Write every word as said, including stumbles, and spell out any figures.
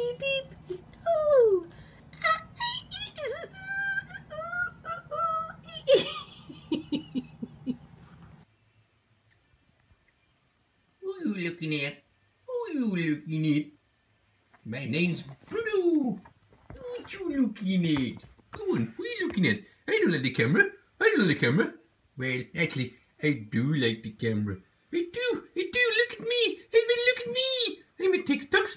beep, beep. Oh. Who are you looking at? Who are you looking at? My name's Bruno. What you looking at? Go on, what are you looking at? I don't like the camera. I don't like the camera. Well, actually, I do like the camera. I do. I do. Look at me. I mean, look at me. I'm a TikTok